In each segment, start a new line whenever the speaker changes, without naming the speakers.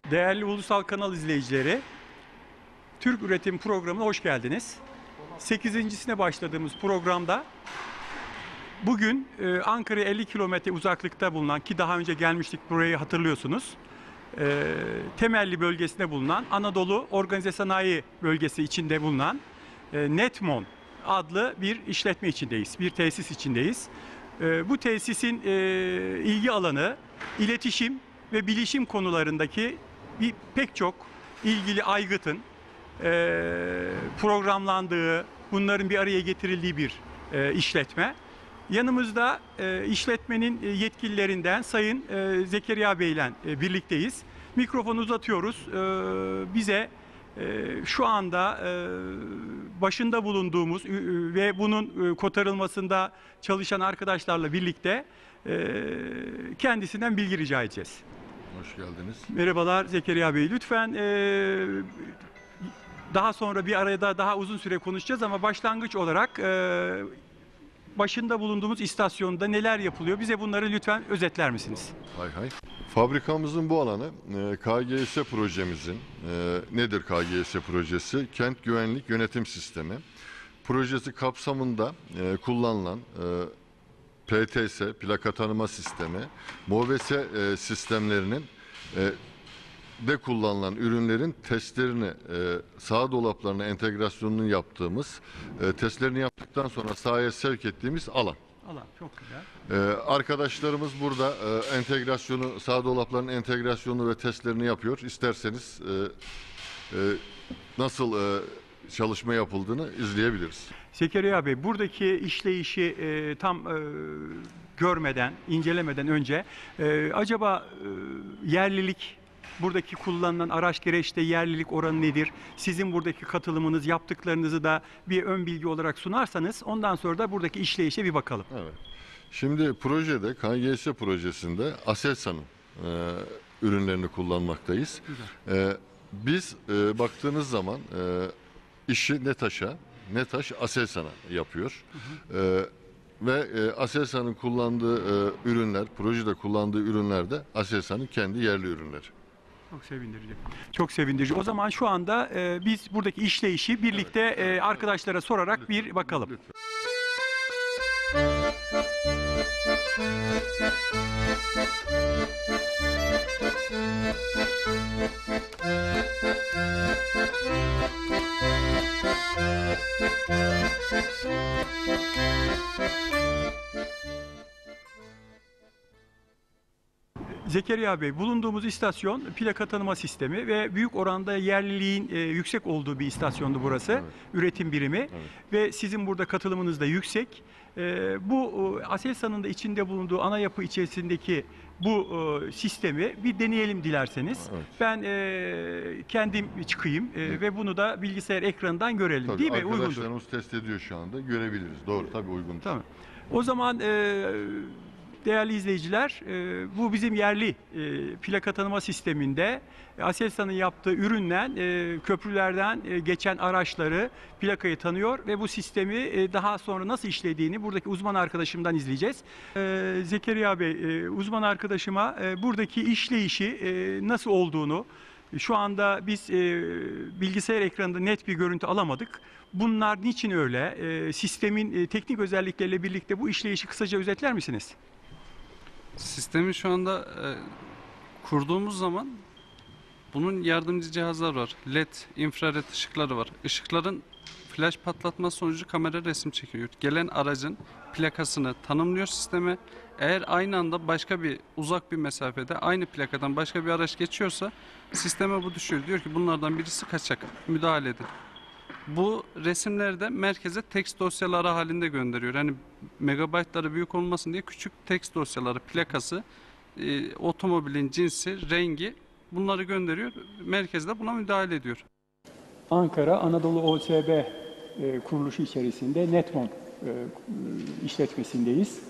Değerli Ulusal Kanal izleyicileri, Türk Üretim Programı'na hoş geldiniz. 8.sine başladığımız programda bugün Ankara'ya 50 kilometre uzaklıkta bulunan, ki daha önce gelmiştik burayı hatırlıyorsunuz, temelli bölgesinde bulunan Anadolu Organize Sanayi Bölgesi içinde bulunan Netmon adlı bir işletme içindeyiz, bir tesis içindeyiz. Bu tesisin ilgi alanı iletişim ve bilişim konularındaki pek çok ilgili aygıtın programlandığı, bunların bir araya getirildiği bir işletme. Yanımızda işletmenin yetkililerinden Sayın Zekeriya Bey ile birlikteyiz. Mikrofonu uzatıyoruz. Bize şu anda başında bulunduğumuz ve bunun kotarılmasında çalışan arkadaşlarla birlikte kendisinden bilgi rica edeceğiz.
Hoş geldiniz.
Merhabalar Zekeriya Bey. Lütfen daha sonra bir arada daha uzun süre konuşacağız ama başlangıç olarak başında bulunduğumuz istasyonda neler yapılıyor? Bize bunları lütfen özetler misiniz?
Hay hay. Fabrikamızın bu alanı KGS projemizin, nedir KGS projesi? Kent Güvenlik Yönetim Sistemi. Projesi kapsamında kullanılan PTS, plaka tanıma sistemi, MOBESE sistemlerinin de kullanılan ürünlerin testlerini, sağ dolaplarına entegrasyonunu yaptığımız, testlerini yaptıktan sonra sahaya sevk ettiğimiz alan.
Allah çok güzel.
Arkadaşlarımız burada entegrasyonu, sağ dolapların entegrasyonunu ve testlerini yapıyor. İsterseniz nasıl çalışma yapıldığını izleyebiliriz.
Zekeriya Bey, buradaki işleyişi tam görmeden, incelemeden önce acaba yerlilik, buradaki kullanılan araç gereçte yerlilik oranı nedir? Sizin buradaki katılımınız, yaptıklarınızı da bir ön bilgi olarak sunarsanız ondan sonra da buradaki işleyişe bir bakalım.
Evet. Şimdi projede, KGS projesinde Aselsan'ın ürünlerini kullanmaktayız. Biz baktığınız zaman işi NETAŞ Aselsan'a yapıyor. Ve Aselsan'ın kullandığı ürünler, projede kullandığı ürünler de Aselsan'ın kendi yerli ürünleri.
Çok sevindirici. Çok sevindirici. O zaman şu anda biz buradaki işleyişi birlikte arkadaşlara sorarak bir bakalım.
Lütfen.
Zekeriya Bey, bulunduğumuz istasyon plaka tanıma sistemi ve büyük oranda yerliliğin yüksek olduğu bir istasyondu burası.
Evet.
Üretim birimi.
Evet.
Ve sizin burada katılımınız da yüksek. Bu Aselsan'ın da içinde bulunduğu ana yapı içerisindeki bu sistemi bir deneyelim dilerseniz.
Evet.
Ben kendim çıkayım ve bunu da bilgisayar ekranından görelim.
Tabii,
değil mi? Uygundur.
arkadaşlarımız test ediyor şu anda. Görebiliriz. Doğru, tabii uygun.
Tamam. O zaman değerli izleyiciler, bu bizim yerli plaka tanıma sisteminde Aselsan'ın yaptığı üründen, köprülerden geçen araçları, plakayı tanıyor ve bu sistemi daha sonra nasıl işlediğini buradaki uzman arkadaşımdan izleyeceğiz. Zekeriya Bey, uzman arkadaşıma buradaki işleyişi nasıl olduğunu, şu anda biz bilgisayar ekranında net bir görüntü alamadık. Bunlar niçin öyle? Sistemin teknik özellikleriyle birlikte bu işleyişi kısaca özetler misiniz?
Sistemi şu anda kurduğumuz zaman bunun yardımcı cihazlar var. LED, infrared ışıkları var. Işıkların flash patlatması sonucu kamera resim çekiyor. Gelen aracın plakasını tanımlıyor sisteme. Eğer aynı anda uzak bir mesafede aynı plakadan başka bir araç geçiyorsa sisteme bu düşüyor. Diyor ki bunlardan birisi kaçak. Müdahale edin. Bu resimleri de merkeze text dosyaları halinde gönderiyor. Yani megabaytları büyük olmasın diye küçük text dosyaları, plakası, otomobilin cinsi, rengi bunları gönderiyor. Merkezde buna müdahale ediyor.
Ankara Anadolu OSB kuruluşu içerisinde Netmon işletmesindeyiz.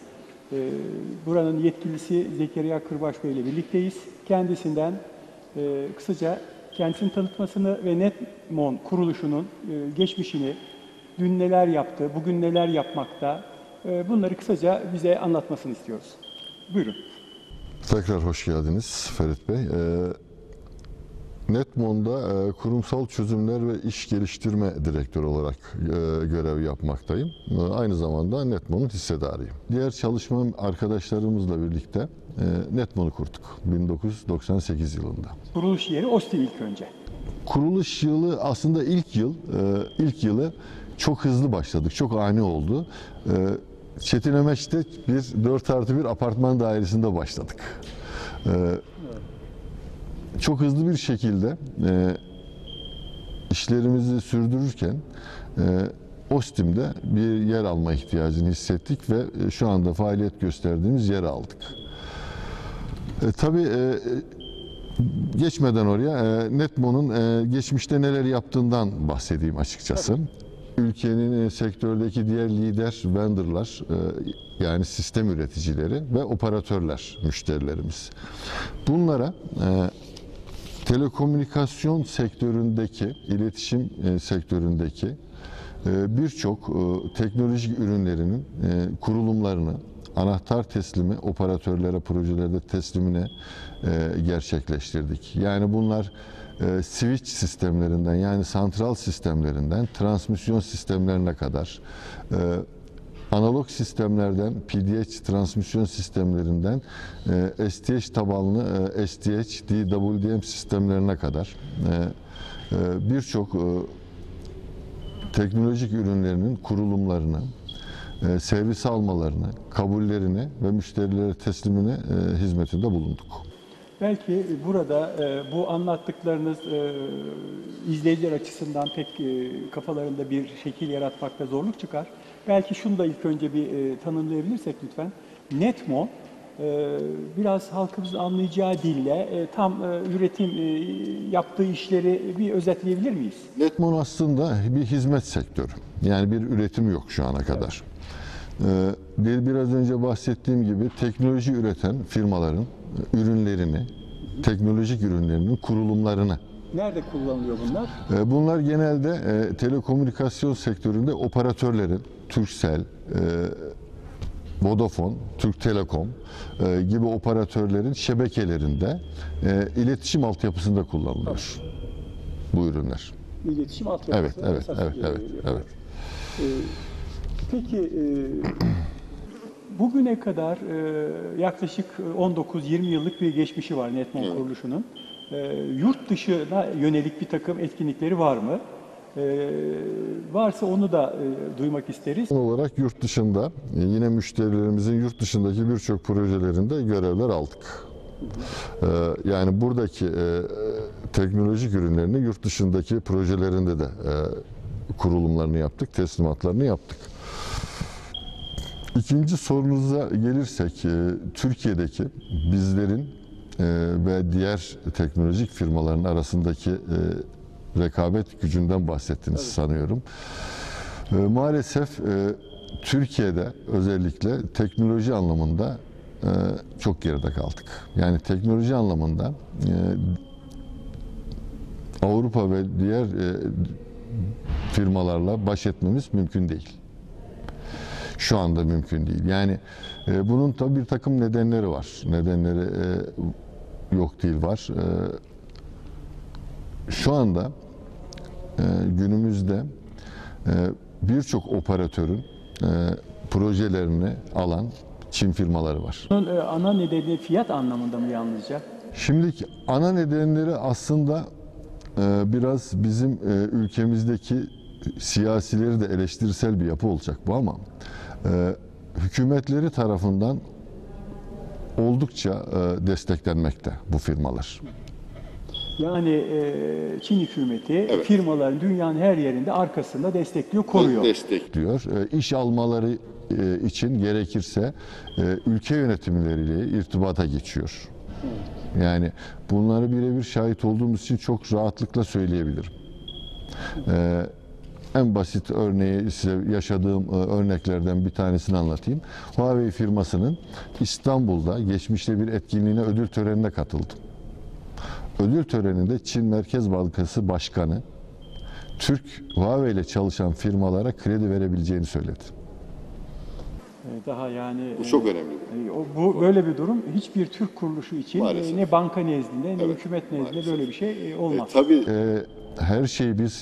Buranın yetkilisi Zekeriya Kırbaş Bey ile birlikteyiz. Kendisinden kısaca kendisini tanıtmasını ve Netmon kuruluşunun geçmişini, dün neler yaptı, bugün neler yapmakta, bunları kısaca bize anlatmasını istiyoruz. Buyurun.
Tekrar hoş geldiniz Ferit Bey. Netmon'da kurumsal çözümler ve iş geliştirme direktörü olarak görev yapmaktayım. Aynı zamanda Netmon'un hissedarıyım. Diğer çalışma arkadaşlarımızla birlikte Netmon'u kurduk 1998 yılında.
Kuruluş yeri Ostim ilk önce.
Kuruluş yılı aslında ilk yılı çok hızlı başladık, çok ani oldu. Çetinemeç'te bir 4+1 apartman dairesinde başladık. Çok hızlı bir şekilde işlerimizi sürdürürken Ostim'de bir yer alma ihtiyacını hissettik ve şu anda faaliyet gösterdiğimiz yeri aldık. Tabii geçmeden oraya Netmon'un geçmişte neler yaptığından bahsedeyim açıkçası. Ülkenin sektördeki diğer lider vendorlar, yani sistem üreticileri ve operatörler müşterilerimiz. Bunlara telekomünikasyon sektöründeki, iletişim sektöründeki birçok teknolojik ürünlerinin kurulumlarını, anahtar teslimi operatörlere, projelerde teslimine gerçekleştirdik. Yani bunlar switch sistemlerinden, yani santral sistemlerinden transmisyon sistemlerine kadar, analog sistemlerden PDH transmisyon sistemlerinden STH tabanlı STH DWDM sistemlerine kadar birçok teknolojik ürünlerinin kurulumlarını, servis almalarını, kabullerini ve müşterilere teslimine hizmetinde bulunduk.
Belki burada bu anlattıklarınız izleyiciler açısından pek kafalarında bir şekil yaratmakta zorluk çıkar. Belki şunu da ilk önce bir tanımlayabilirsek lütfen. Netmon biraz halkımızın anlayacağı dille tam üretim yaptığı işleri bir özetleyebilir miyiz?
Netmon aslında bir hizmet sektörü. Yani bir üretim yok şu ana kadar. Biraz önce bahsettiğim gibi teknoloji üreten firmaların ürünlerini, teknolojik ürünlerinin kurulumlarını.
Nerede kullanılıyor bunlar?
Bunlar genelde telekomünikasyon sektöründe operatörlerin, Turkcell, Vodafone, Türk Telekom gibi operatörlerin şebekelerinde iletişim altyapısında kullanılıyor bu ürünler.
İletişim altyapısı.
Evet.
Peki bugüne kadar yaklaşık 19-20 yıllık bir geçmişi var Netmon kuruluşunun. Yurt dışına yönelik bir takım etkinlikleri var mı? Varsa onu da duymak isteriz.
Son olarak yurt dışında yine müşterilerimizin yurt dışındaki birçok projelerinde görevler aldık. Yani buradaki teknolojik ürünlerini yurt dışındaki projelerinde de kurulumlarını yaptık, teslimatlarını yaptık. İkinci sorunuza gelirsek, Türkiye'deki bizlerin ve diğer teknolojik firmaların arasındaki rekabet gücünden bahsettiniz sanıyorum. Maalesef Türkiye'de özellikle teknoloji anlamında çok geride kaldık. Yani teknoloji anlamında Avrupa ve diğer firmalarla baş etmemiz mümkün değil. Şu anda mümkün değil. Yani bunun tabii bir takım nedenleri var. Nedenleri yok değil var. Şu anda günümüzde birçok operatörün projelerini alan Çin firmaları var.
Bunun ana nedeni fiyat anlamında mı yalnızca?
Şimdiki ana nedenleri aslında biraz bizim ülkemizdeki siyasileri de eleştirisel bir yapı olacak bu ama hükümetleri tarafından oldukça desteklenmekte bu firmalar.
Yani Çin hükümeti firmaların dünyanın her yerinde arkasında destekliyor, koruyor.
Destekliyor. İş almaları için gerekirse ülke yönetimleriyle irtibata geçiyor. Yani bunları birebir şahit olduğumuz için çok rahatlıkla söyleyebilirim. En basit örneği size yaşadığım örneklerden bir tanesini anlatayım. Huawei firmasının İstanbul'da geçmişte bir etkinliğine, ödül törenine katıldım. Ödül töreninde Çin Merkez Bankası Başkanı Huawei ile çalışan firmalara kredi verebileceğini söyledi.
Daha yani
Bu çok önemli.
bu böyle bir durum hiçbir Türk kuruluşu için
Maalesef.
ne banka nezdinde ne
Evet,
hükümet nezdinde
maalesef.
böyle bir şey olmaz.
Tabii her şeyi biz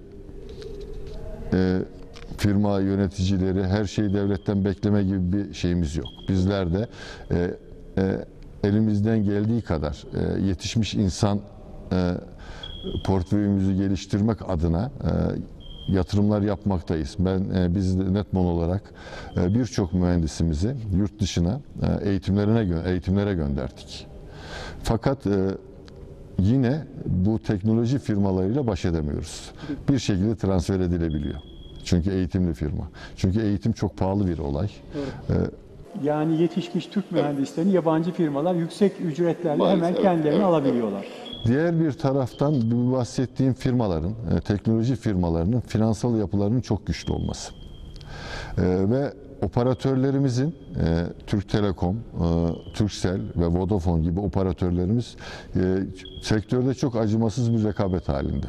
firma yöneticileri her şeyi devletten bekleme gibi bir şeyimiz yok. Bizler de elimizden geldiği kadar yetişmiş insan portföyümüzü geliştirmek adına yatırımlar yapmaktayız. Biz de Netmon olarak birçok mühendisimizi yurt dışına eğitimlere gönderdik. Fakat yine bu teknoloji firmalarıyla baş edemiyoruz. Bir şekilde transfer edilebiliyor. Çünkü eğitimli firma. Çünkü eğitim çok pahalı bir olay.
Yani yetişmiş Türk mühendislerini yabancı firmalar yüksek ücretlerle
Maalesef,
hemen kendilerine
evet,
alabiliyorlar.
Diğer bir taraftan bu bahsettiğim firmaların, teknoloji firmalarının finansal yapılarının çok güçlü olması. Ve operatörlerimizin Türk Telekom, Turkcell ve Vodafone gibi operatörlerimiz sektörde çok acımasız bir rekabet halinde.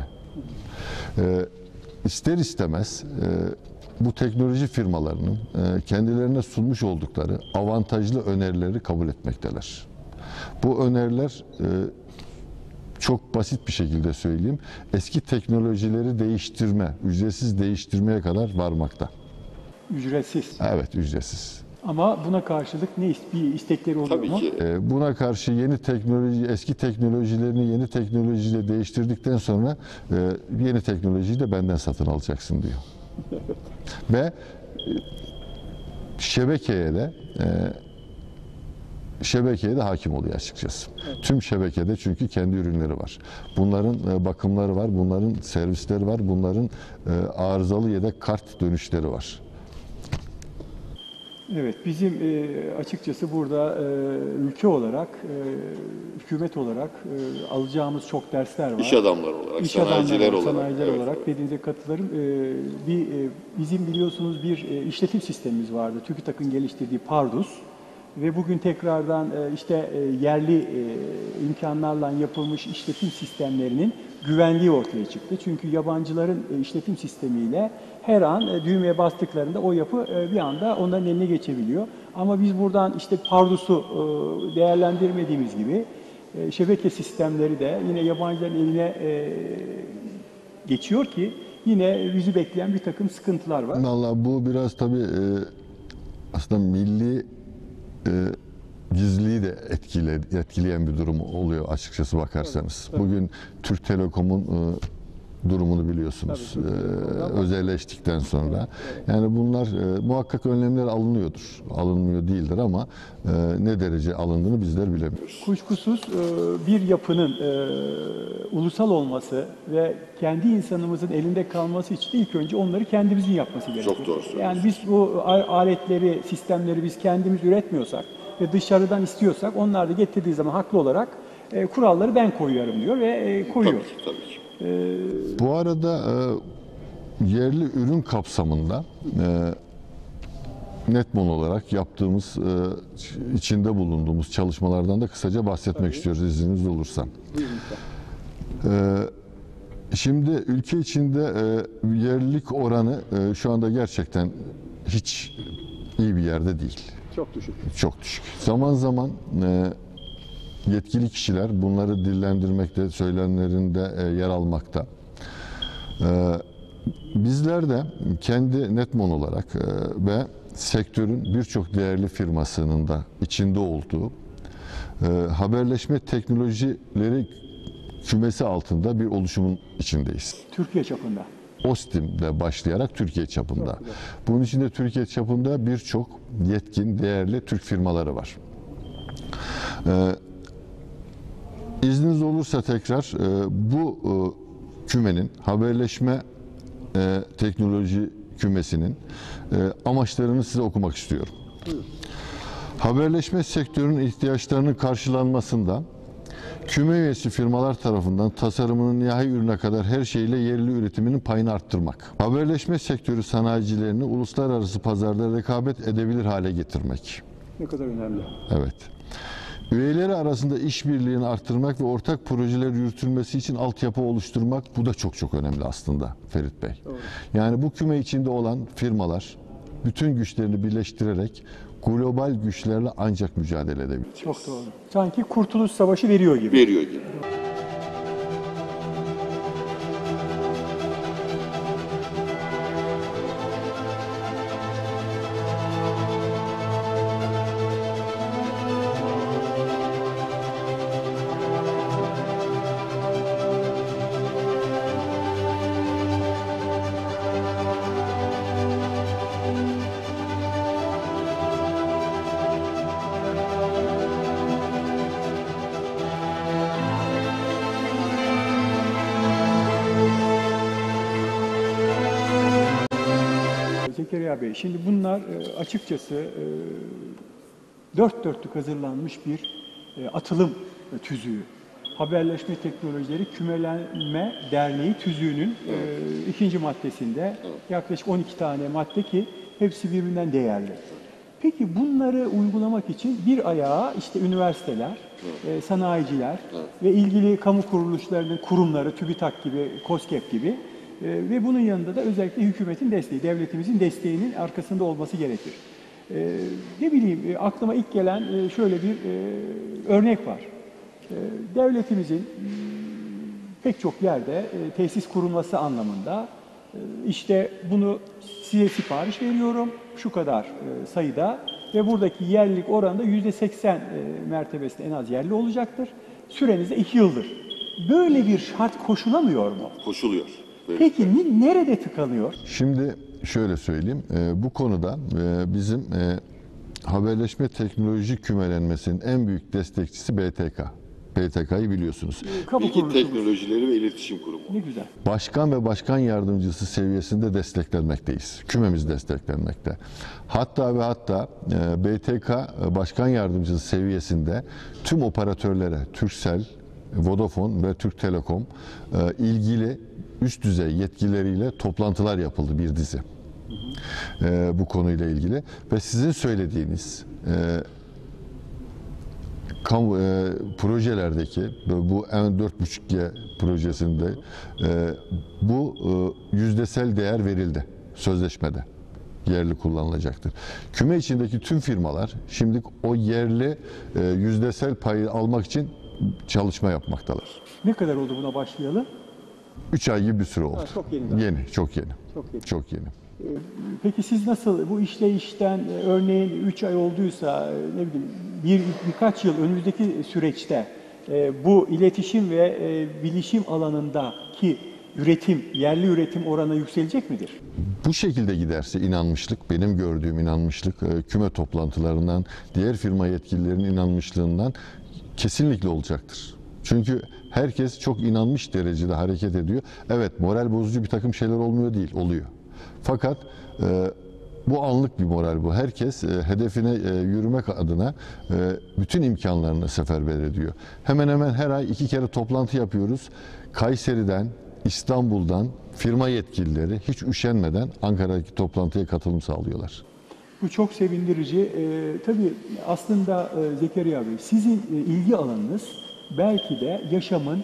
İster istemez bu teknoloji firmalarının kendilerine sunmuş oldukları avantajlı önerileri kabul etmekteler. Bu öneriler çok basit bir şekilde söyleyeyim, eski teknolojileri değiştirme, ücretsiz değiştirmeye kadar varmakta.
Ücretsiz.
Evet, ücretsiz.
Ama buna karşılık bir istekleri oluyor mu?
Tabii ki. Buna karşı eski teknolojilerini yeni teknolojiyle değiştirdikten sonra yeni teknolojiyi de benden satın alacaksın diyor. Ve şebekeye de hakim oluyor açıkçası. Evet. Tüm şebekede çünkü kendi ürünleri var. Bunların bakımları var, bunların servisleri var, bunların arızalı yedek kart dönüşleri var.
Evet, bizim açıkçası burada ülke olarak, hükümet olarak alacağımız çok dersler var.
İş adamları olarak, sanayiciler
olarak
evet.
dediğinize katılırım. Bizim biliyorsunuz bir işletim sistemimiz vardı. TÜBİTAK'ın geliştirdiği Pardus. Ve bugün tekrardan yerli imkanlarla yapılmış işletim sistemlerinin güvenliği ortaya çıktı. Çünkü yabancıların işletim sistemiyle her an düğmeye bastıklarında o yapı bir anda onların eline geçebiliyor. Ama biz buradan Pardus'u değerlendirmediğimiz gibi şebeke sistemleri de yine yabancıların eline geçiyor ki yine bizi bekleyen bir takım sıkıntılar var.
Vallahi bu biraz tabii aslında milli gizliliği de etkileyen bir durum oluyor açıkçası bakarsanız. Tabii. Bugün Türk Telekom'un durumunu biliyorsunuz. Özelleştikten sonra. Yani bunlar muhakkak önlemler alınıyordur. Alınmıyor değildir ama ne derece alındığını bizler bilemiyoruz.
Kuşkusuz bir yapının ulusal olması ve kendi insanımızın elinde kalması için ilk önce onları kendimizin yapması gerekiyor.
Çok doğru söylüyorsun.
Yani biz bu aletleri, sistemleri biz kendimiz üretmiyorsak ve dışarıdan istiyorsak onlar da getirdiği zaman haklı olarak kuralları ben koyuyorum diyor ve koyuyor.
Tabii ki. Bu arada yerli ürün kapsamında Netmon olarak yaptığımız, içinde bulunduğumuz çalışmalardan da kısaca bahsetmek istiyoruz izniniz olursa. Şimdi ülke içinde yerlilik oranı şu anda gerçekten hiç iyi bir yerde değil.
Çok düşük.
Çok düşük. Zaman zaman yetkili kişiler bunları dillendirmekte, söylemlerinde yer almakta. Bizler de kendi Netmon olarak ve sektörün birçok değerli firmasının da içinde olduğu haberleşme teknolojileri kümesi altında bir oluşumun içindeyiz.
Türkiye çapında.
OSTİM'de başlayarak Türkiye çapında. Bunun içinde Türkiye çapında birçok yetkin, değerli Türk firmaları var. İzniniz olursa tekrar bu kümenin, haberleşme teknoloji kümesinin amaçlarını size okumak istiyorum. Haberleşme sektörünün ihtiyaçlarının karşılanmasında küme üyesi firmalar tarafından tasarımının nihai ürüne kadar her şeyle yerli üretiminin payını arttırmak. Haberleşme sektörü sanayicilerini uluslararası pazarda rekabet edebilir hale getirmek.
Ne kadar önemli.
Evet. Üyeleri arasında işbirliğini arttırmak ve ortak projeler yürütülmesi için altyapı oluşturmak, bu da çok çok önemli aslında Ferit Bey. Doğru. Yani bu küme içinde olan firmalar bütün güçlerini birleştirerek global güçlerle ancak mücadele edebilir.
Çok doğru. Sanki Kurtuluş Savaşı veriyor gibi.
Veriyor gibi.
Zekeriya Bey, şimdi bunlar açıkçası dört dörtlük hazırlanmış bir atılım tüzüğü. Haberleşme Teknolojileri Kümelenme Derneği tüzüğünün ikinci maddesinde yaklaşık 12 tane madde ki hepsi birbirinden değerli. Peki bunları uygulamak için bir ayağa işte üniversiteler, sanayiciler ve ilgili kamu kuruluşlarının kurumları, TÜBİTAK gibi, KOSGEB gibi ve bunun yanında da özellikle hükümetin desteği, devletimizin desteğinin arkasında olması gerekir. Ne bileyim, aklıma ilk gelen şöyle bir örnek var. Devletimizin pek çok yerde tesis kurulması anlamında işte bunu size sipariş veriyorum şu kadar sayıda ve buradaki yerlilik oranında %80 mertebesinde en az yerli olacaktır. Süreniz de 2 yıldır. Böyle bir şart koşulamıyor mu?
Koşuluyor.
Peki nerede tıkanıyor?
Şimdi şöyle söyleyeyim, bu konuda bizim haberleşme teknoloji kümelenmesinin en büyük destekçisi BTK. BTK'yı biliyorsunuz.
Kamu
Bilgi
kuruluşumuz.
Teknolojileri ve İletişim Kurumu.
Ne güzel.
Başkan ve başkan yardımcısı seviyesinde desteklenmekteyiz. Kümemiz desteklenmekte. Hatta ve hatta BTK başkan yardımcısı seviyesinde tüm operatörlere, Turkcell, Vodafone ve Türk Telekom ilgili üst düzey yetkilileriyle toplantılar yapıldı, bir dizi. Bu konuyla ilgili ve sizin söylediğiniz projelerdeki bu M4.5G projesinde bu yüzdesel değer verildi sözleşmede. Yerli kullanılacaktır. Küme içindeki tüm firmalar şimdi o yerli yüzdesel payı almak için çalışma yapmaktalar.
Ne kadar oldu buna başlayalı?
3 ay gibi bir süre oldu.
Çok yeni daha.
Yeni, çok yeni.
Çok yeni.
Çok yeni.
Peki siz nasıl bu işleyişten örneğin 3 ay olduysa ne bileyim birkaç yıl önümüzdeki süreçte bu iletişim ve bilişim alanındaki üretim, yerli üretim oranı yükselecek midir?
Bu şekilde giderse inanmışlık, benim gördüğüm inanmışlık küme toplantılarından, diğer firma yetkililerinin inanmışlığından kesinlikle olacaktır. Çünkü herkes çok inanmış derecede hareket ediyor. Evet, moral bozucu bir takım şeyler olmuyor değil, oluyor. Fakat bu anlık bir moral bu. Herkes hedefine yürümek adına bütün imkanlarını seferber ediyor. Hemen hemen her ay 2 kere toplantı yapıyoruz. Kayseri'den, İstanbul'dan firma yetkilileri hiç üşenmeden Ankara'daki toplantıya katılım sağlıyorlar.
Bu çok sevindirici. Tabii aslında Zekeriya Bey, sizin ilgi alanınız belki de yaşamın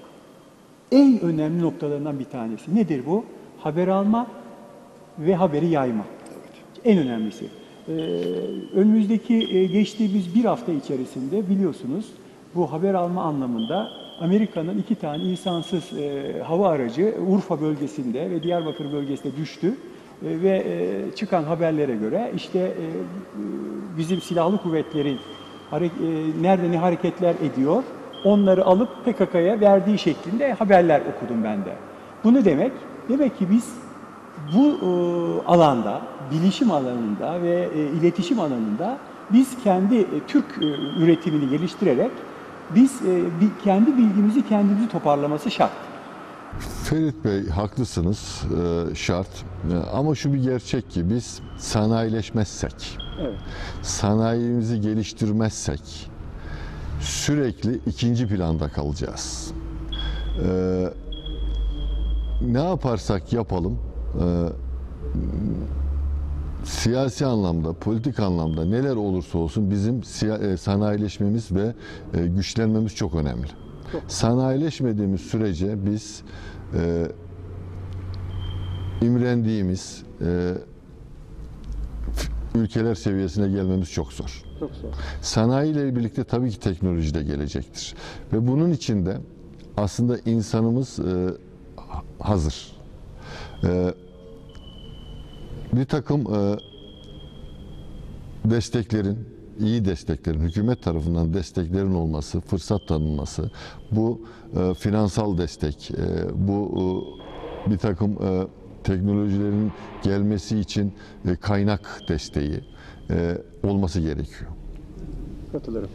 en önemli noktalarından bir tanesi. Nedir bu? Haber alma ve haberi yayma. En önemlisi. Önümüzdeki geçtiğimiz bir hafta içerisinde biliyorsunuz bu haber alma anlamında Amerika'nın 2 tane insansız hava aracı Urfa bölgesinde ve Diyarbakır bölgesinde düştü. Ve çıkan haberlere göre işte bizim silahlı kuvvetlerin nerede ne hareketler ediyor onları alıp PKK'ya verdiği şeklinde haberler okudum ben de. Bu ne demek? Demek ki biz bu alanda, bilişim alanında ve iletişim alanında biz kendi Türk üretimini geliştirerek biz kendi bilgimizi kendimizi toparlaması şart.
Ferit Bey haklısınız, şart. Ama şu bir gerçek ki biz sanayileşmezsek,
Evet.
sanayimizi geliştirmezsek sürekli ikinci planda kalacağız. Ne yaparsak yapalım, siyasi anlamda, politik anlamda neler olursa olsun bizim sanayileşmemiz ve güçlenmemiz çok önemli. Sanayileşmediğimiz sürece biz imrendiğimiz, ülkeler seviyesine gelmemiz çok zor.
Çok zor.
Sanayi ile birlikte tabii ki teknoloji de gelecektir. Ve bunun için de aslında insanımız hazır. Bir takım desteklerin, iyi desteklerin, hükümet tarafından desteklerin olması, fırsat tanınması, bu finansal destek, bu bir takım teknolojilerin gelmesi için kaynak desteği olması gerekiyor.
Katılırım.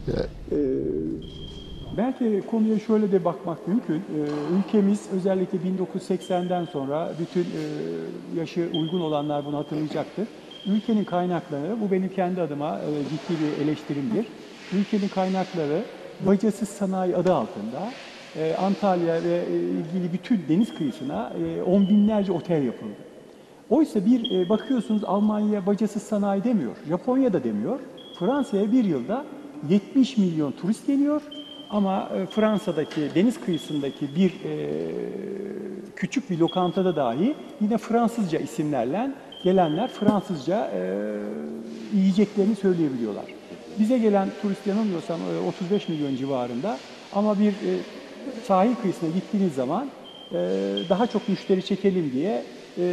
Belki konuya şöyle de bakmak mümkün. Ülkemiz özellikle 1980'den sonra bütün yaşı uygun olanlar bunu hatırlayacaktır. Ülkenin kaynakları, bu benim kendi adıma ciddi bir eleştirimdir. Ülkenin kaynakları bacasız sanayi adı altında Antalya ve ilgili bütün deniz kıyısına on binlerce otel yapıldı. Oysa bir bakıyorsunuz Almanya bacasız sanayi demiyor, Japonya da demiyor. Fransa'ya bir yılda 70 milyon turist geliyor. Ama Fransa'daki deniz kıyısındaki bir küçük bir lokantada dahi yine Fransızca isimlerle gelenler Fransızca yiyeceklerini söyleyebiliyorlar. Bize gelen turist yanılmıyorsam 35 milyon civarında ama bir sahil kıyısına gittiğiniz zaman daha çok müşteri çekelim diye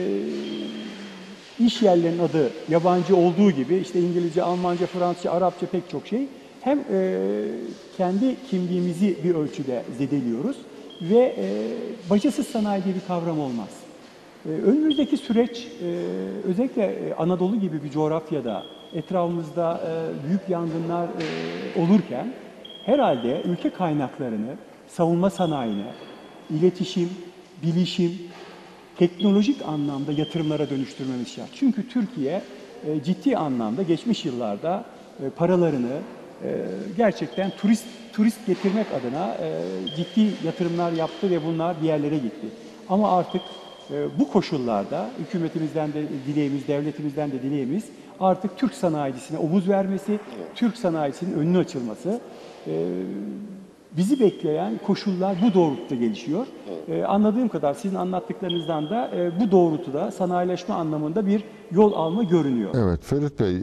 iş yerlerinin adı yabancı olduğu gibi işte İngilizce, Almanca, Fransızca, Arapça pek çok şey hem kendi kimliğimizi bir ölçüde zedeliyoruz ve bacasız sanayi diye bir kavram olmaz. Önümüzdeki süreç özellikle Anadolu gibi bir coğrafyada etrafımızda büyük yangınlar olurken herhalde ülke kaynaklarını savunma sanayine, iletişim, bilişim, teknolojik anlamda yatırımlara dönüştürmemiz şart. Çünkü Türkiye ciddi anlamda geçmiş yıllarda paralarını gerçekten turist getirmek adına ciddi yatırımlar yaptı ve bunlar bir yerlere gitti. Ama artık bu koşullarda hükümetimizden de dileğimiz, devletimizden de dileğimiz artık Türk sanayicisine omuz vermesi, Türk sanayicisinin önünü açılması. Bizi bekleyen koşullar bu doğrultuda gelişiyor. Anladığım kadar sizin anlattıklarınızdan da bu doğrultuda sanayileşme anlamında bir yol alma görünüyor.
Evet Ferit Bey,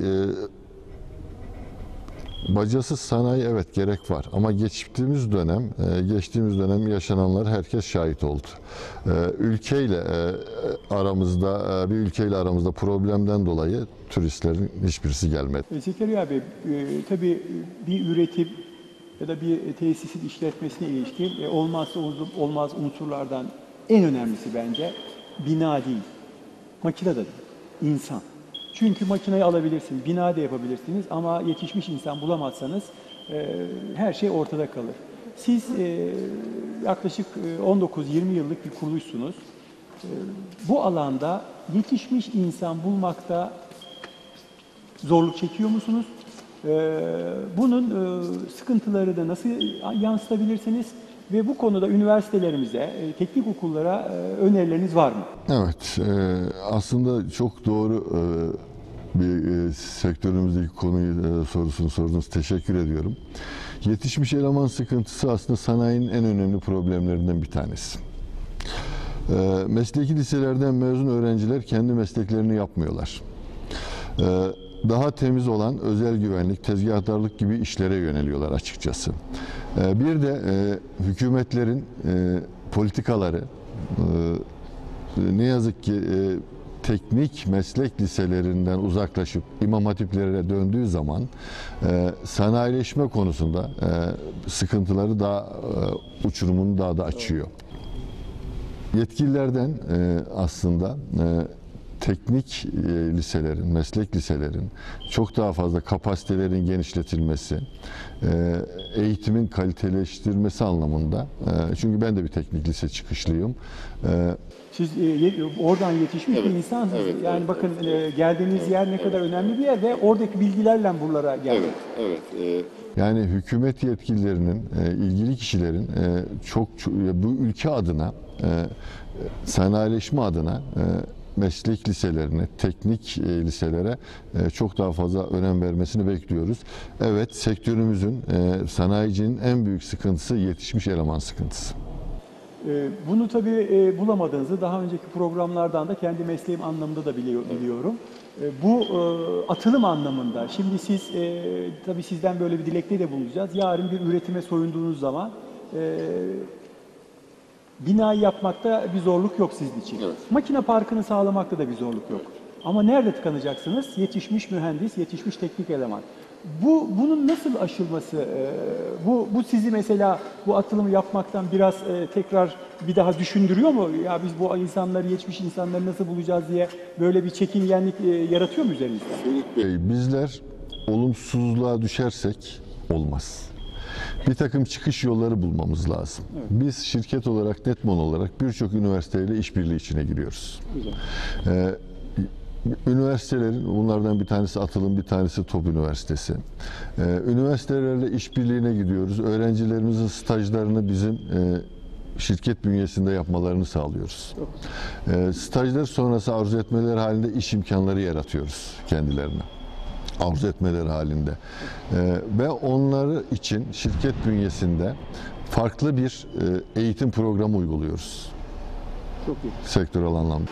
bacasız sanayi evet gerek var ama geçtiğimiz dönem yaşananlar herkes şahit oldu. Bir ülkeyle aramızda problemden dolayı turistlerin hiçbirisi gelmedi.
Zekeriya Bey, tabii bir üretim ya da bir tesisin işletmesine ilişkin olmazsa olmaz unsurlardan en önemlisi bence bina değil, makine de değil, insan. Çünkü makineyi alabilirsiniz, bina da yapabilirsiniz ama yetişmiş insan bulamazsanız her şey ortada kalır. Siz yaklaşık 19-20 yıllık bir kuruluşsunuz. Bu alanda yetişmiş insan bulmakta zorluk çekiyor musunuz? Bunun sıkıntıları nasıl yansıtabilirsiniz? Ve bu konuda üniversitelerimize, teknik okullara önerileriniz var mı?
Evet, aslında çok doğru bir sektörümüzdeki sorusunu sordunuz. Teşekkür ediyorum. Yetişmiş eleman sıkıntısı aslında sanayinin en önemli problemlerinden bir tanesi. Mesleki liselerden mezun öğrenciler kendi mesleklerini yapmıyorlar. Daha temiz olan özel güvenlik, tezgahtarlık gibi işlere yöneliyorlar açıkçası. Bir de hükümetlerin politikaları ne yazık ki teknik meslek liselerinden uzaklaşıp imam hatiplere döndüğü zaman sanayileşme konusunda sıkıntıları daha uçurumunu daha da açıyor. Yetkililerden aslında teknik liselerin, meslek liselerin çok daha fazla kapasitelerin genişletilmesi, eğitimin kaliteleştirilmesi anlamında. Çünkü ben de bir teknik lise çıkışlıyım.
Siz oradan yetişmiş bir insansınız.
evet,
yani
evet,
bakın
evet,
geldiğiniz yer ne kadar önemli bir yer ve oradaki bilgilerle buralara geldik.
Evet. Yani hükümet yetkililerinin, ilgili kişilerin bu ülke adına, sanayileşme adına meslek liselerine, teknik liselere çok daha fazla önem vermesini bekliyoruz. Evet, sektörümüzün, sanayicinin en büyük sıkıntısı yetişmiş eleman sıkıntısı.
Bunu tabii bulamadığınızı daha önceki programlardan da kendi mesleğim anlamında da biliyorum. Bu atılım anlamında, şimdi siz tabii sizden böyle bir dilekte de bulunacağız. Yarın bir üretime soyunduğunuz zaman binayı yapmakta bir zorluk yok sizin için.
Evet.
Makine parkını sağlamakta da bir zorluk yok. Ama nerede tıkanacaksınız? Yetişmiş mühendis, yetişmiş teknik eleman. Bunun nasıl aşılması, bu sizi mesela bu atılımı yapmaktan biraz tekrar bir daha düşündürüyor mu? Ya biz bu insanları, yetişmiş insanları nasıl bulacağız diye böyle bir çekingenlik yaratıyor mu üzerinizde?
Bizler olumsuzluğa düşersek olmaz. Bir takım çıkış yolları bulmamız lazım.
Evet.
Biz şirket olarak, Netmon olarak birçok üniversiteyle işbirliği içine giriyoruz.
Güzel.
Üniversitelerin, bunlardan bir tanesi Atılım, bir tanesi TOP Üniversitesi. Üniversitelerle işbirliğine gidiyoruz. Öğrencilerimizin stajlarını bizim şirket bünyesinde yapmalarını sağlıyoruz. Stajlar sonrası arzu etmeleri halinde iş imkanları yaratıyoruz kendilerine. Arzu etmeleri halinde. Ve onları için şirket bünyesinde farklı bir eğitim programı uyguluyoruz.
Çok iyi.
Sektörel anlamda.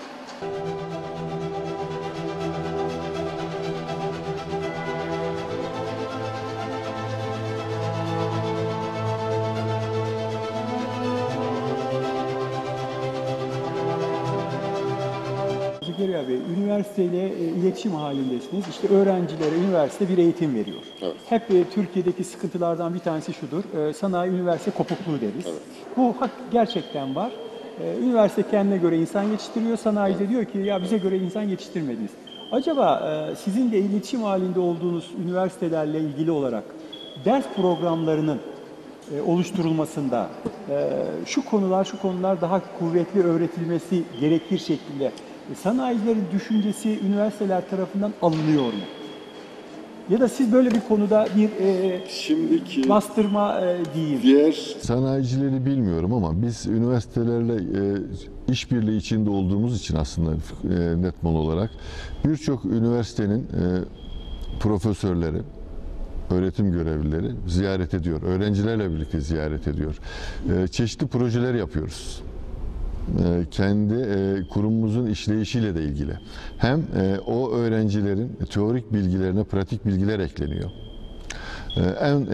Zekeriya Bey, üniversiteyle iletişim halindesiniz. İşte öğrencilere üniversite bir eğitim veriyor.
Evet.
Hep Türkiye'deki sıkıntılardan bir tanesi şudur, sanayi üniversite kopukluğu deriz.
Evet.
Bu hak gerçekten var. Üniversite kendine göre insan yetiştiriyor, sanayi de diyor ki ya bize göre insan yetiştirmediniz. Acaba sizin de iletişim halinde olduğunuz üniversitelerle ilgili olarak ders programlarının oluşturulmasında şu konular daha kuvvetli öğretilmesi gerekir şeklinde sanayicilerin düşüncesi üniversiteler tarafından alınıyor mu? Ya da siz böyle bir konuda bir
Şimdiki
bastırma değil.
diğer sanayicileri bilmiyorum ama biz üniversitelerle işbirliği içinde olduğumuz için aslında Netmon olarak birçok üniversitenin profesörleri, öğretim görevlileri ziyaret ediyor. Öğrencilerle birlikte ziyaret ediyor. Çeşitli projeler yapıyoruz. Kendi kurumumuzun işleyişiyle de ilgili. Hem o öğrencilerin teorik bilgilerine pratik bilgiler ekleniyor. En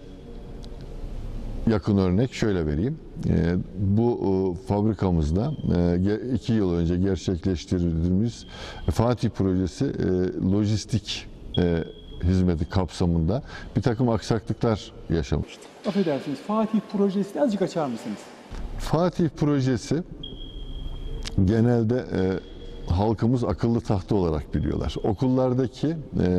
yakın örnek şöyle vereyim. Bu fabrikamızda 2 yıl önce gerçekleştirdiğimiz Fatih projesi lojistik hizmeti kapsamında bir takım aksaklıklar yaşamıştı.
Affedersiniz, Fatih projesini azıcık açar mısınız?
Fatih projesi genelde halkımız akıllı tahta olarak biliyorlar. Okullardaki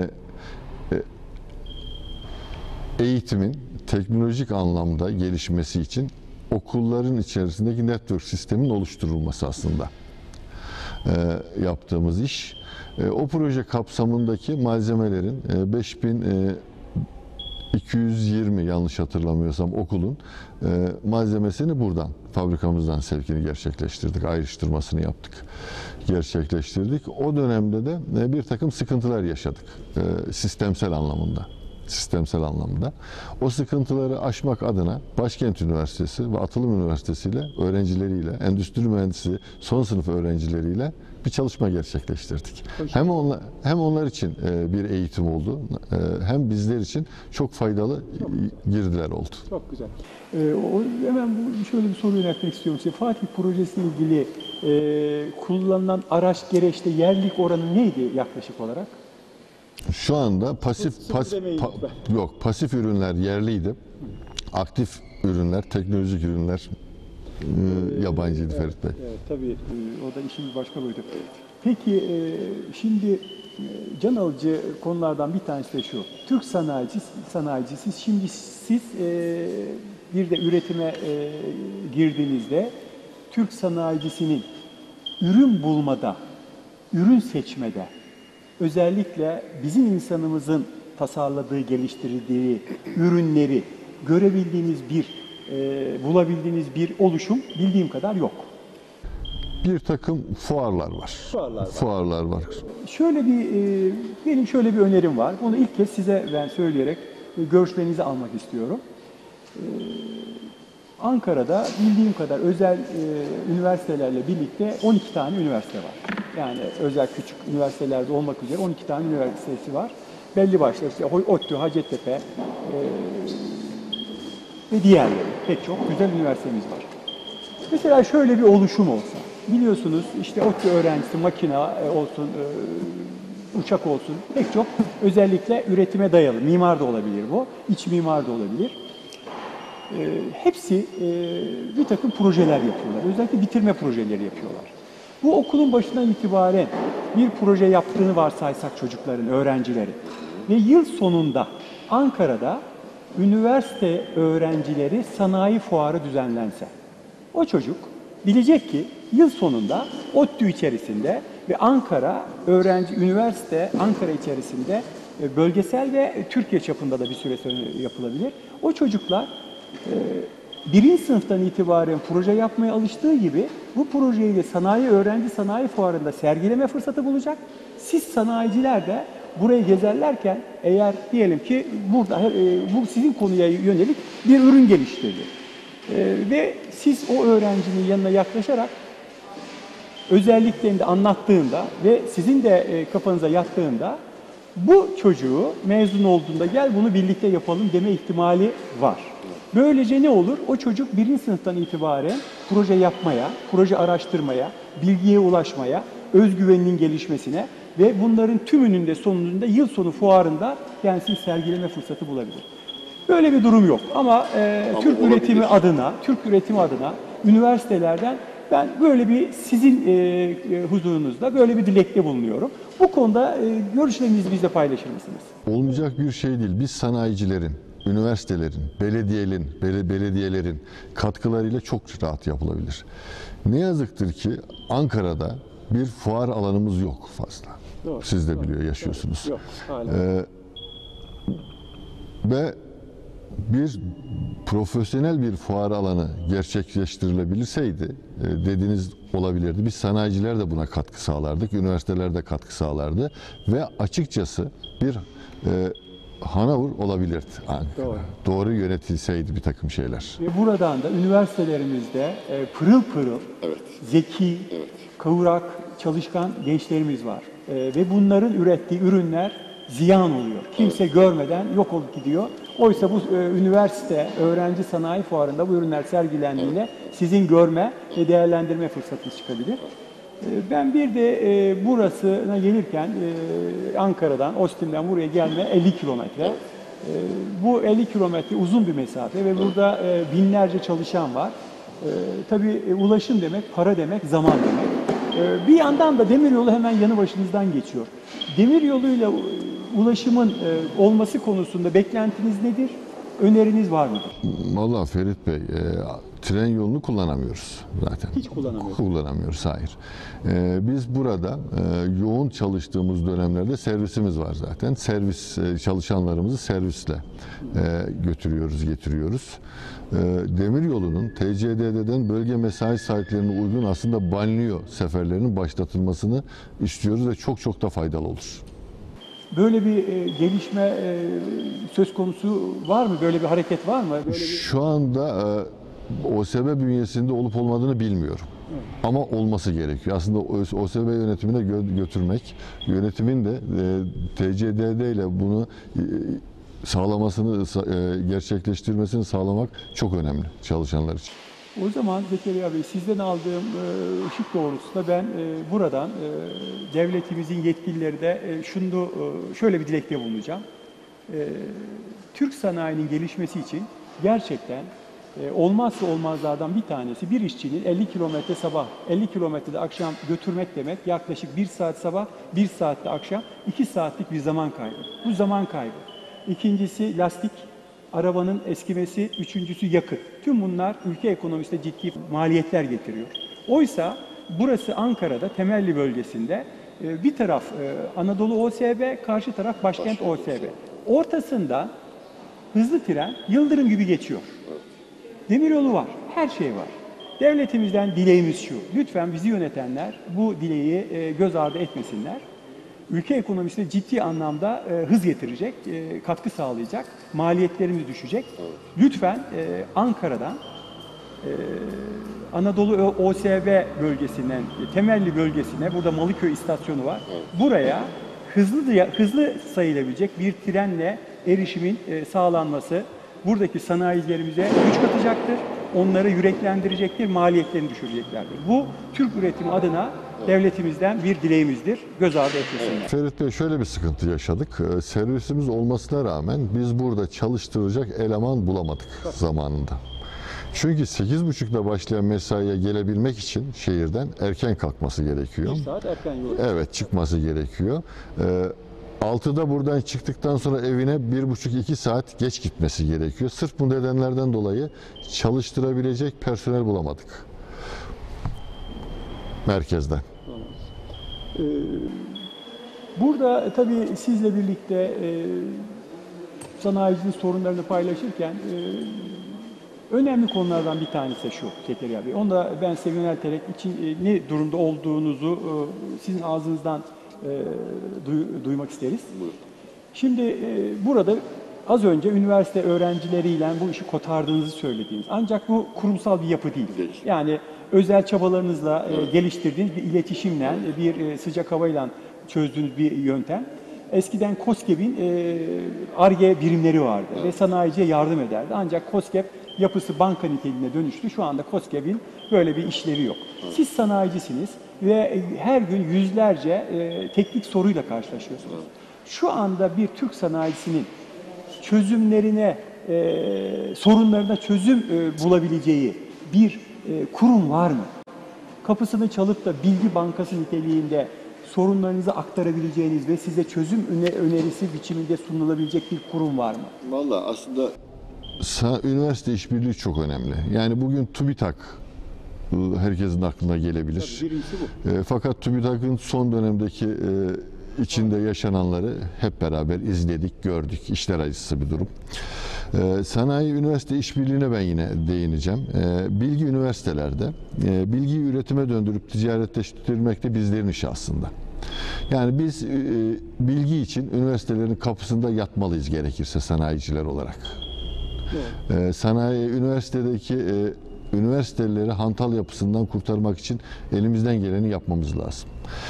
eğitimin teknolojik anlamda gelişmesi için okulların içerisindeki network sistemin oluşturulması aslında yaptığımız iş. O proje kapsamındaki malzemelerin 5220 yanlış hatırlamıyorsam okulun malzemesini buradan, fabrikamızdan sevkini gerçekleştirdik, ayrıştırmasını yaptık, gerçekleştirdik. O dönemde de bir takım sıkıntılar yaşadık sistemsel anlamda. O sıkıntıları aşmak adına Başkent Üniversitesi ve Atılım Üniversitesi ile öğrencileriyle, endüstri mühendisi son sınıf öğrencileriyle bir çalışma gerçekleştirdik. Hem onlar için bir eğitim oldu, hem bizler için çok faydalı girdiler oldu.
Çok güzel. Hemen şöyle bir soru yöneltmek istiyorum size. Fatih projesiyle ilgili kullanılan araç gereçte yerlilik oranı neydi yaklaşık olarak?
Şu anda pasif ürünler yerliydi. Aktif ürünler, teknolojik ürünler yabancıydı Ferit Bey.
Evet, tabii o da işin bir başka boyutu. Peki şimdi can alıcı konulardan bir tanesi de şu. Türk sanayicisi şimdi siz bir de üretime girdiğinizde Türk sanayicisinin ürün bulmada, ürün seçmede özellikle bizim insanımızın tasarladığı, geliştirdiği ürünleri görebildiğiniz bulabildiğiniz bir oluşum bildiğim kadar yok.
Bir takım fuarlar var. Fuarlar var.
Benim şöyle bir önerim var. Onu ilk kez size ben söyleyerek görüşlerinizi almak istiyorum. Ankara'da bildiğim kadar özel üniversitelerle birlikte 12 tane üniversite var. Yani özel küçük üniversitelerde olmak üzere 12 tane üniversitesi var. Belli başlı işte ODTÜ, Hacettepe ve diğerleri. Pek çok güzel üniversitemiz var. Mesela şöyle bir oluşum olsa, biliyorsunuz işte ODTÜ öğrencisi makina olsun, uçak olsun, pek çok özellikle üretime dayalı, mimar da olabilir bu, iç mimar da olabilir. Hepsi bir takım projeler yapıyorlar, özellikle bitirme projeleri yapıyorlar. Bu okulun başından itibaren bir proje yaptığını varsaysak çocukların, öğrencileri ve yıl sonunda Ankara'da üniversite öğrencileri sanayi fuarı düzenlense, o çocuk bilecek ki yıl sonunda ODTÜ içerisinde ve Ankara üniversite Ankara içerisinde bölgesel ve Türkiye çapında da bir süre sonra yapılabilir. O çocuklar birinci sınıftan itibaren proje yapmaya alıştığı gibi bu projeyi de öğrenci sanayi fuarında sergileme fırsatı bulacak. Siz sanayiciler de burayı gezerlerken eğer diyelim ki burada bu sizin konuya yönelik bir ürün geliştirdi. Ve siz o öğrencinin yanına yaklaşarak özelliklerini de anlattığında ve sizin de kafanıza yattığında bu çocuğu mezun olduğunda gel bunu birlikte yapalım deme ihtimali var. Böylece ne olur? O çocuk birinci sınıftan itibaren proje yapmaya, proje araştırmaya, bilgiye ulaşmaya, özgüveninin gelişmesine ve bunların tümünün de sonunda yıl sonu fuarında kendisini sergileme fırsatı bulabilir. Böyle bir durum yok ama Türk üretimi adına üniversitelerden ben böyle bir sizin huzurunuzda böyle bir dilekte bulunuyorum. Bu konuda görüşlerinizi bizle paylaşır mısınız?
Olmayacak bir şey değil. Biz sanayicilerin, üniversitelerin, belediyelerin katkılarıyla çok rahat yapılabilir. Ne yazıktır ki Ankara'da bir fuar alanımız yok fazla.
Doğru,
Siz de yaşıyorsunuz.
Yok, hala.
Ve bir profesyonel bir fuar alanı gerçekleştirilebilirseydi dediğiniz olabilirdi. Biz sanayiciler de buna katkı sağlardık, üniversiteler de katkı sağlardı ve açıkçası bir Hanover olabilirdi Ankara. Doğru yönetilseydi bir takım şeyler.
Ve buradan da üniversitelerimizde pırıl pırıl, zeki, kıvrak, çalışkan gençlerimiz var. Ve bunların ürettiği ürünler ziyan oluyor. Kimse görmeden yok olup gidiyor. Oysa bu üniversite, öğrenci sanayi fuarında bu ürünler sergilendiğinde sizin görme ve değerlendirme fırsatınız çıkabilir. Ben bir de burasına gelirken Ankara'dan, Ostim'den buraya gelme 50 kilometre. Bu 50 kilometre uzun bir mesafe ve burada binlerce çalışan var. Tabii ulaşım demek, para demek, zaman demek. Bir yandan da demiryolu hemen yanı başınızdan geçiyor. Demiryoluyla ulaşımın olması konusunda beklentiniz nedir? Öneriniz var mıdır?
Vallahi Ferit Bey, tren yolunu kullanamıyoruz zaten.
Hiç kullanamıyoruz.
Kullanamıyoruz, hayır. Biz burada yoğun çalıştığımız dönemlerde servisimiz var zaten. Servis çalışanlarımızı servisle götürüyoruz, getiriyoruz. Demiryolunun TCDD'den bölge mesai sahiplerine uygun aslında banliyö seferlerinin başlatılmasını istiyoruz ve çok çok da faydalı olur.
Böyle bir gelişme söz konusu var mı? Böyle bir hareket var mı?
Şu anda OSB bünyesinde olup olmadığını bilmiyorum. Ama olması gerekiyor. Aslında OSB yönetimine götürmek, yönetimin de TCDD ile bunu sağlamasını, gerçekleştirmesini sağlamak çok önemli çalışanlar için.
O zaman Zekeriya Bey, sizden aldığım ışık doğrultusunda ben buradan devletimizin yetkilileri de şöyle bir dilekte bulunacağım. Türk sanayinin gelişmesi için gerçekten olmazsa olmazlardan bir tanesi bir işçinin 50 kilometre sabah, 50 kilometrede akşam götürmek demek yaklaşık 1 saat sabah, 1 saatte akşam 2 saatlik bir zaman kaybı. Bu zaman kaybı. İkincisi lastik, arabanın eskimesi, üçüncüsü yakıt. Tüm bunlar ülke ekonomisine ciddi maliyetler getiriyor. Oysa burası Ankara'da Temelli bölgesinde bir taraf Anadolu OSB, karşı taraf Başkent OSB. Ortasında hızlı tren yıldırım gibi geçiyor. Demiryolu var, her şey var. Devletimizden dileğimiz şu, lütfen bizi yönetenler bu dileği göz ardı etmesinler. Ülke ekonomisine ciddi anlamda hız getirecek, katkı sağlayacak, maliyetlerimiz düşecek. Lütfen Ankara'dan Anadolu OSB bölgesinden Temelli bölgesine, burada Malıköy istasyonu var. Buraya hızlı sayılabilecek bir trenle erişimin sağlanması buradaki sanayicilerimize güç katacaktır. Onları yüreklendirecektir, maliyetlerini düşüreceklerdir. Bu Türk üretimi adına devletimizden bir dileğimizdir. Göz ardı etmesinler.
Ferit Bey, şöyle bir sıkıntı yaşadık. Servisimiz olmasına rağmen biz burada çalıştıracak eleman bulamadık zamanında. Çünkü 8.30'da başlayan mesaiye gelebilmek için şehirden erken kalkması gerekiyor.
1 saat erken yol.
Evet, çıkması gerekiyor. 6'da buradan çıktıktan sonra evine 1,5-2 saat geç gitmesi gerekiyor. Sırf bu nedenlerden dolayı çalıştırabilecek personel bulamadık merkezden.
Burada tabii sizle birlikte sanayicinin sorunlarını paylaşırken önemli konulardan bir tanesi şu Zekeriya Bey. Onu da ben size yönelterek ne durumda olduğunuzu sizin ağzınızdan duymak isteriz.
Buyurun.
Şimdi burada az önce üniversite öğrencileriyle bu işi kotardığınızı söylediğiniz. Ancak bu kurumsal bir yapı değil.
Değil.
Yani özel çabalarınızla geliştirdiğiniz bir iletişimle, bir sıcak havayla çözdüğünüz bir yöntem. Eskiden KOSGEB'in Ar-Ge birimleri vardı ve sanayiciye yardım ederdi. Ancak KOSGEB yapısı banka niteliğine dönüştü. Şu anda KOSGEB'in böyle bir işlevi yok. Siz sanayicisiniz ve her gün yüzlerce teknik soruyla karşılaşıyorsunuz. Şu anda bir Türk sanayicisinin çözümlerine, sorunlarına çözüm bulabileceği bir kurum var mı? Kapısını çalıp da bilgi bankası niteliğinde sorunlarınızı aktarabileceğiniz ve size çözüm önerisi biçiminde sunulabilecek bir kurum var mı?
Vallahi aslında üniversite işbirliği çok önemli. Yani bugün TÜBİTAK herkesin aklına gelebilir.
Tabii, birincisi bu.
Fakat TÜBİTAK'ın son dönemdeki içinde yaşananları hep beraber izledik, gördük. İşler acısı bir durum. Sanayi üniversite işbirliğine ben yine değineceğim. Bilgi üniversitelerde bilgiyi üretime döndürüp ticaretleştirmek de bizlerin işi aslında. Yani biz bilgi için üniversitelerin kapısında yatmalıyız gerekirse sanayiciler olarak. Sanayi üniversitedeki üniversiteleri hantal yapısından kurtarmak için elimizden geleni yapmamız lazım.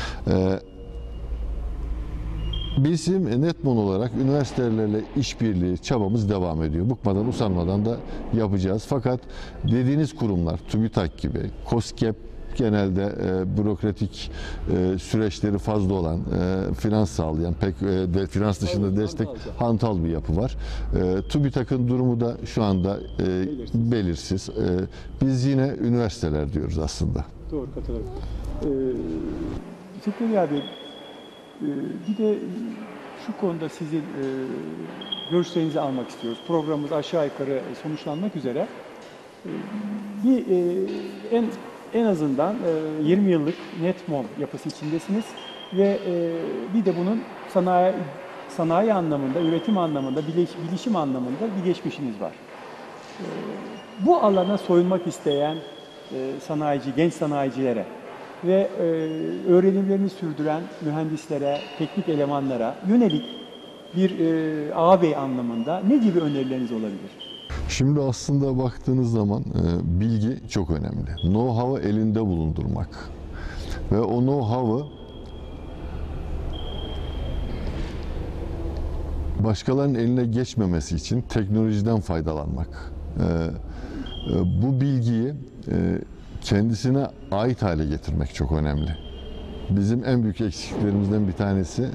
Bizim Netmon olarak üniversitelerle işbirliği çabamız devam ediyor. Bıkmadan, usanmadan da yapacağız. Fakat dediğiniz kurumlar, TÜBİTAK gibi, KOSGEB genelde bürokratik süreçleri fazla olan, finans sağlayan, pek finans dışında destek hantal bir yapı var. TÜBİTAK'ın durumu da şu anda belirsiz. Biz yine üniversiteler diyoruz aslında.
Doğru, katılıyorum. Zekeriya abi, bir de şu konuda sizin görüşlerinizi almak istiyoruz. Programımız aşağı yukarı sonuçlanmak üzere. En azından 20 yıllık Netmon yapısı içindesiniz ve bir de bunun sanayi anlamında, üretim anlamında, bilişim anlamında bir geçmişiniz var. Bu alana soyunmak isteyen sanayici, genç sanayicilere ve öğrenimlerini sürdüren mühendislere, teknik elemanlara yönelik bir ağabey anlamında ne gibi önerileriniz olabilir?
Şimdi aslında baktığınız zaman bilgi çok önemli. Know-how'ı elinde bulundurmak ve o know-how'ı başkalarının eline geçmemesi için teknolojiden faydalanmak. Bu bilgiyi kendisine ait hale getirmek çok önemli. Bizim en büyük eksiklerimizden bir tanesi,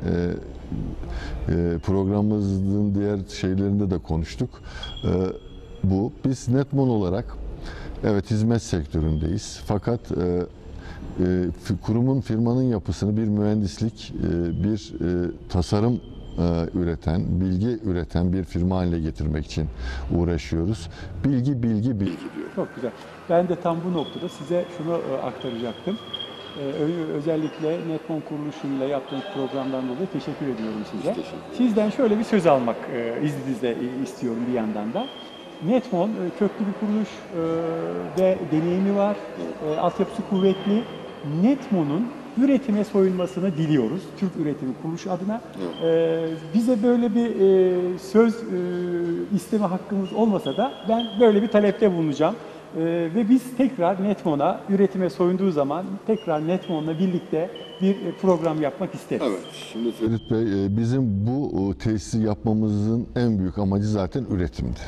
programımızın diğer şeylerinde de konuştuk. Bu. Biz Netmon olarak evet hizmet sektöründeyiz. Fakat kurumun, firmanın yapısını bir mühendislik, bir tasarım üreten, bilgi üreten bir firma haline getirmek için uğraşıyoruz. Bilgi diyor.
Çok güzel. Ben de tam bu noktada size şunu aktaracaktım. Özellikle Netmon kuruluşuyla yaptığınız programdan dolayı teşekkür ediyorum size. Sizden şöyle bir söz almak izninizle istiyorum bir yandan da. Netmon köklü bir kuruluş ve deneyimi var, altyapısı kuvvetli. Netmon'un üretime soyunmasını diliyoruz, Türk Üretimi Kuruluşu adına. Bize böyle bir söz isteme hakkımız olmasa da ben böyle bir talepte bulunacağım. Ve biz tekrar Netmon'a üretime soyunduğu zaman tekrar Netmon'la birlikte bir program yapmak isteriz.
Evet, şimdi Ferit Bey, bizim bu tesisi yapmamızın en büyük amacı zaten üretimdi.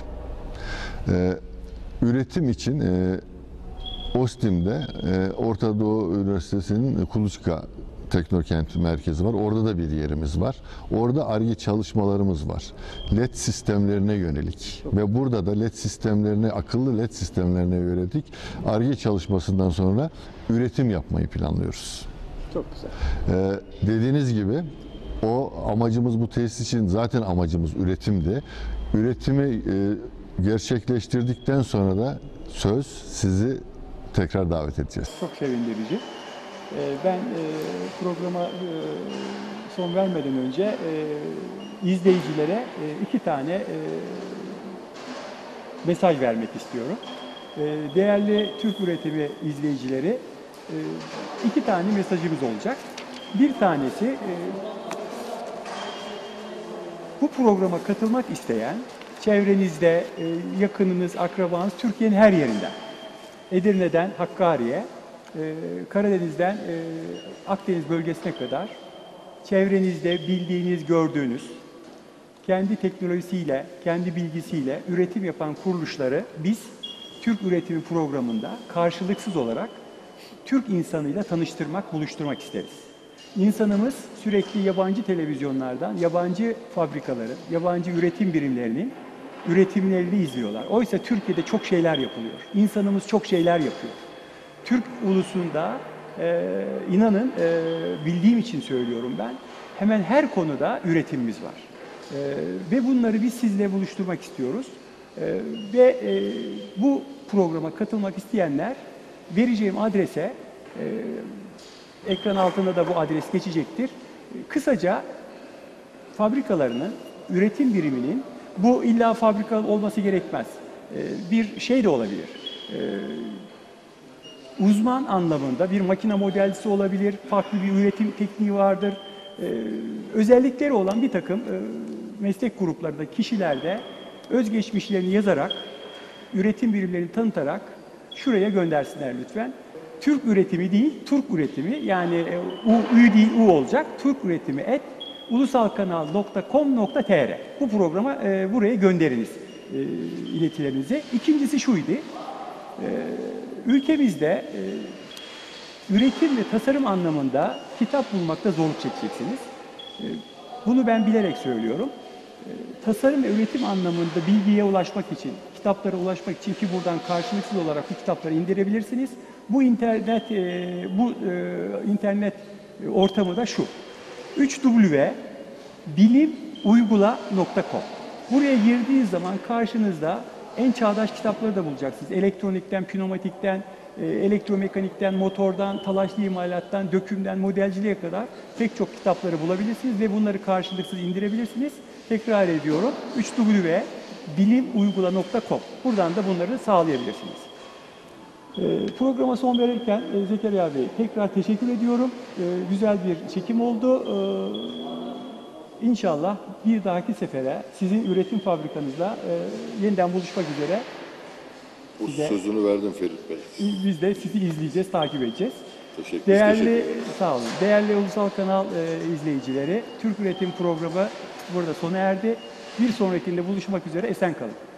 Üretim için Ostim'de Orta Doğu Üniversitesi'nin Kuluçka Teknokent Merkezi var. Orada da bir yerimiz var. Orada Ar-Ge çalışmalarımız var. LED sistemlerine yönelik ve burada da LED sistemlerine, akıllı LED sistemlerine yönelik Ar-Ge çalışmasından sonra üretim yapmayı planlıyoruz.
Çok güzel.
Dediğiniz gibi o amacımız, bu tesis için zaten amacımız üretimdi. Üretimi gerçekleştirdikten sonra da söz sizi tekrar davet edeceğiz.
Çok sevindirici. Ben programa son vermeden önce izleyicilere 2 tane mesaj vermek istiyorum. Değerli Türk üretimi izleyicileri, 2 tane mesajımız olacak. Bir tanesi, bu programa katılmak isteyen çevrenizde yakınınız, akrabanız Türkiye'nin her yerinden, Edirne'den Hakkari'ye, Karadeniz'den Akdeniz bölgesine kadar çevrenizde bildiğiniz, gördüğünüz, kendi teknolojisiyle, kendi bilgisiyle üretim yapan kuruluşları biz Türk üretimi programında karşılıksız olarak Türk insanıyla tanıştırmak, buluşturmak isteriz. İnsanımız sürekli yabancı televizyonlardan, yabancı fabrikaların, yabancı üretim birimlerinin üretimlerini izliyorlar. Oysa Türkiye'de çok şeyler yapılıyor. İnsanımız çok şeyler yapıyor. Türk ulusunda inanın bildiğim için söylüyorum ben, hemen her konuda üretimimiz var. Ve bunları biz sizle buluşturmak istiyoruz. Ve bu programa katılmak isteyenler vereceğim adrese, ekran altında da bu adres geçecektir. Kısaca fabrikalarının, üretim biriminin, bu illa fabrika olması gerekmez. Bir şey de olabilir. Uzman anlamında bir makine modelcisi olabilir, farklı bir üretim tekniği vardır. Özellikleri olan bir takım meslek gruplarında, kişilerde özgeçmişlerini yazarak, üretim birimlerini tanıtarak şuraya göndersinler lütfen. Türk üretimi değil, Türk üretimi, yani Ü değil U olacak. Türk üretimi ulusalkanal.com.tr. Bu programa buraya gönderiniz iletilerinizi. İkincisi şuydu. Ülkemizde üretim ve tasarım anlamında kitap bulmakta zorluk çekeceksiniz. Bunu ben bilerek söylüyorum. Tasarım ve üretim anlamında bilgiye ulaşmak için, kitaplara ulaşmak için, ki buradan karşılıksız olarak bu kitapları indirebilirsiniz. Bu internet ortamı da şu: www.bilimuygula.com. Buraya girdiğiniz zaman karşınızda en çağdaş kitapları da bulacaksınız. Elektronikten, pneumatikten, elektromekanikten, motordan, talaşlı imalattan, dökümden, modelciliğe kadar pek çok kitapları bulabilirsiniz ve bunları karşılıksız indirebilirsiniz. Tekrar ediyorum, www.bilimuygula.com. Buradan da bunları sağlayabilirsiniz. Programa son verirken Zekeriya Bey tekrar teşekkür ediyorum. Güzel bir çekim oldu. İnşallah bir dahaki sefere sizin üretim fabrikanızda yeniden buluşmak üzere.
Bu sözünü verdim Ferit Bey.
Biz de sizi izleyeceğiz, takip edeceğiz.
Teşekkür ederim.
Sağ olun. Değerli Ulusal Kanal izleyicileri, Türk Üretim programı burada sona erdi. Bir sonrakinde buluşmak üzere, esen kalın.